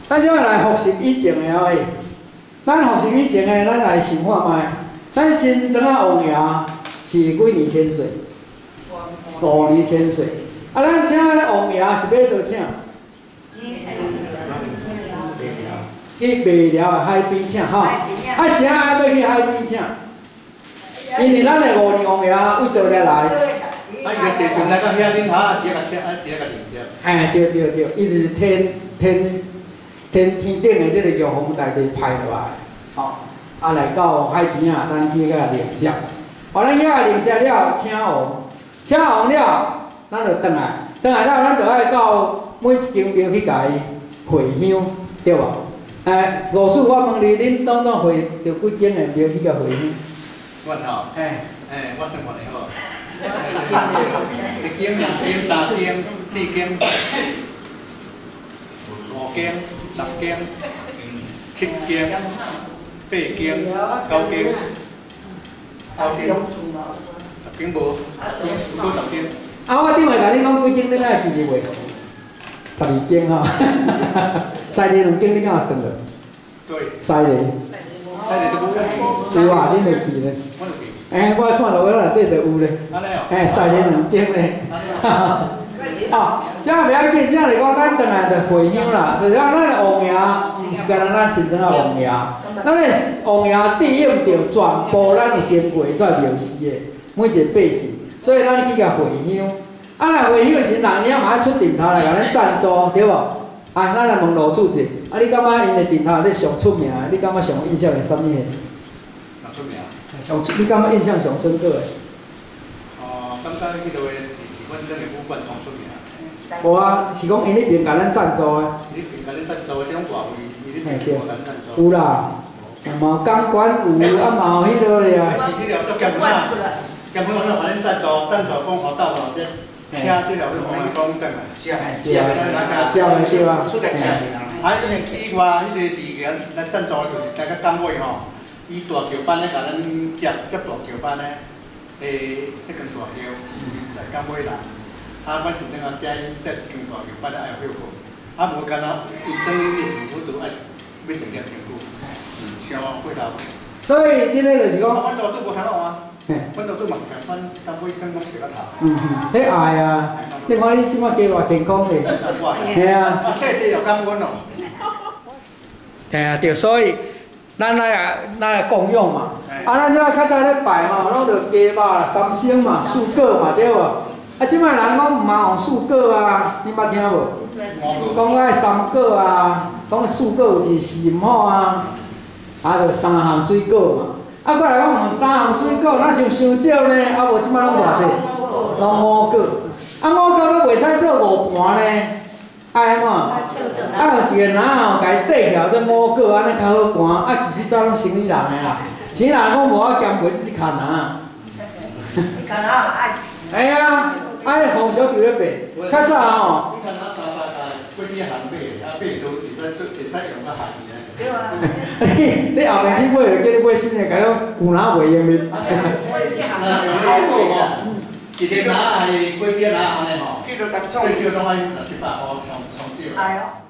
咱即摆来复习以前的哦，咱复习以前的，咱来想看卖。咱新庄啊王爷是几年千岁？5年千岁。啊，咱请咧王爷是要倒请？去卖寮的海边请吼。啊，啥爱要去海边请？因为咱的5年王爷为倒咧来。啊， 伊个坐船来到遐顶头，第一个车，第一个停车。 哎，对，伊就是天顶的这个玉皇大帝派落来，吼，啊来到海边啊，咱去甲领接，咱去甲领接了，请王了，咱就转来了，咱就爱到每一间庙去甲伊回香，对无？哎，老师，我问你，恁总回着几间的庙去甲回香？ 阮吼，我算看咧好。1间、2间、3间、4间、5间、6间、7间、8间、9间、10间无，够10间。 啊，我顶下甲你讲几间，恁爱记哩袂？12间吼，西里2间，你敢有算落？ 对。 西里都有啊，恁会记咧？我看到我内底就有咧。 安尼哦。 西里2间咧。哦，这袂要紧，这来讲，咱转来就回乡啦。就是讲，咱的王爷毋是干咱新庄的王爷，咱的王爷对应着全部咱的经过遮庙事的每一个百姓，所以咱去甲回乡。啊，来回乡的时，人家嘛爱出顶头来甲咱赞助，对无？啊，咱来问罗主席，啊，你感觉因的顶头咧上出名？你感觉上印象是啥物个？ 上出名。 你感觉印象上深刻的？ 感觉迄落个是阮这个武馆同出名。 无啊，是讲因迄边甲咱赞助的。 伊边甲咱赞助的这种外汇，伊迄边无甲咱赞助。 有啦，嘛钢管有，啊嘛有迄落咧啊。 是迄条做监管啊，监管我甲恁赞助讲好到偌济，车这条是可以讲干嘛？是啊， 对啊。 出来车。啊，以外迄个是咱赞助的，就是大家岗位吼，以大桥班咧甲咱接大桥班咧，迄根大桥在岗位啦。啊，阮是等下遮一根大桥班咧爱有hiệu果，啊无干那真正的政府都爱要成立政府，相配合。 所以即个就是讲， 阮老祖无听到啊，阮老祖嘛是共阮岗位刚刚学个头。 迄爱啊，你看你即摆加偌健康咧，嘿啊。 啊，细细又感恩咯。 嘿啊，对，所以咱来供养嘛。啊，咱即摆较早咧拜嘛，拢着鸡肉啦、三牲嘛、素果嘛，对无？啊，即摆人讲毋嘛用素果啊，你捌听无？讲爱三果啊，讲素果是4毋好啊，啊，着3项水果嘛。啊，过来讲3项水果，哪像伤少呢？啊，无即摆拢偌济，拢5果。啊，5果阁袂使做5盘呢。爱嘛，有一个人吼，家己缀起来做5果，安尼较好盘。啊，其实早拢生意人的啦，生意人讲无法兼过这卡人。哎呀，爱红小球咧白，较早吼。 你看那过几行买，啊买都会使用到下去咧。对啊。 你后面去买就叫你买新的，甲你有哪袂用的？ 一个拿系过几拿安尼吼，最少拢爱60-70块上少。